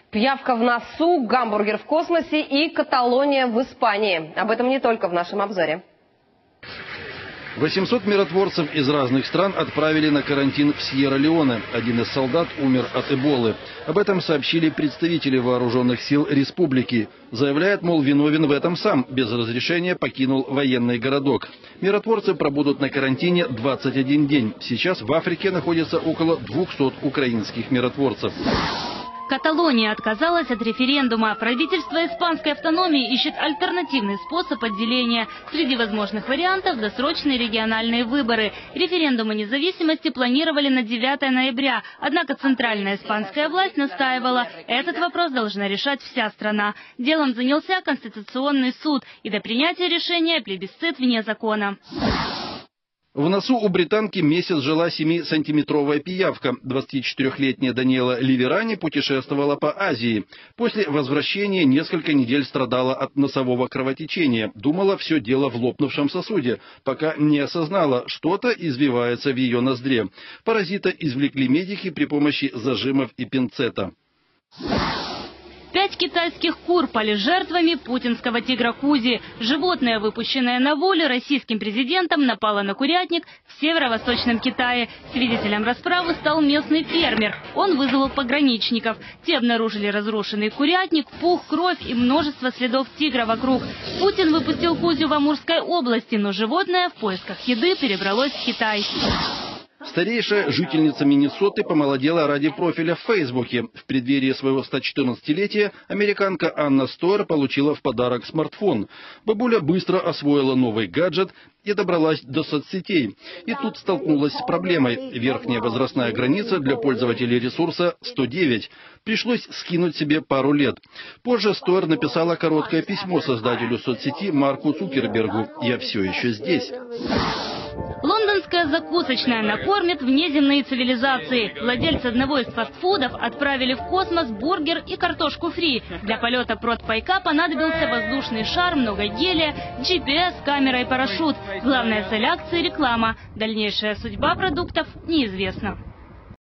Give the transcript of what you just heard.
Пиявка в носу, гамбургер в космосе и Каталония в Испании. Об этом не только в нашем обзоре. 800 миротворцев из разных стран отправили на карантин в Сьерра-Леоне. Один из солдат умер от эболы. Об этом сообщили представители вооруженных сил республики. Заявляет, мол, виновен в этом сам. Без разрешения покинул военный городок. Миротворцы пробудут на карантине 21 день. Сейчас в Африке находится около 200 украинских миротворцев. Каталония отказалась от референдума. Правительство испанской автономии ищет альтернативный способ отделения. Среди возможных вариантов – досрочные региональные выборы. Референдум о независимости планировали на 9 ноября. Однако центральная испанская власть настаивала, этот вопрос должна решать вся страна. Делом занялся Конституционный суд. И до принятия решения плебисцит вне закона. В носу у британки месяц жила 7-сантиметровая пиявка. 24-летняя Даниэла Ливерани путешествовала по Азии. После возвращения несколько недель страдала от носового кровотечения. Думала, все дело в лопнувшем сосуде, пока не осознала, что-то извивается в ее ноздре. Паразита извлекли медики при помощи зажимов и пинцета. 5 китайских кур пали жертвами путинского тигра Кузи. Животное, выпущенное на волю российским президентом, напало на курятник в северо-восточном Китае. Свидетелем расправы стал местный фермер. Он вызвал пограничников. Те обнаружили разрушенный курятник, пух, кровь и множество следов тигра вокруг. Путин выпустил Кузю в Амурской области, но животное в поисках еды перебралось в Китай. Старейшая жительница Миннесоты помолодела ради профиля в Фейсбуке. В преддверии своего 114-летия американка Анна Стойер получила в подарок смартфон. Бабуля быстро освоила новый гаджет и добралась до соцсетей. И тут столкнулась с проблемой. Верхняя возрастная граница для пользователей ресурса 109. Пришлось скинуть себе пару лет. Позже Стойер написала короткое письмо создателю соцсети Марку Цукербергу. «Я все еще здесь». Лондонская закусочная накормит внеземные цивилизации. Владельцы одного из фастфудов отправили в космос бургер и картошку фри. Для полета протопайка понадобился воздушный шар, много гелия, GPS, камера и парашют. Главная цель акции – реклама. Дальнейшая судьба продуктов неизвестна.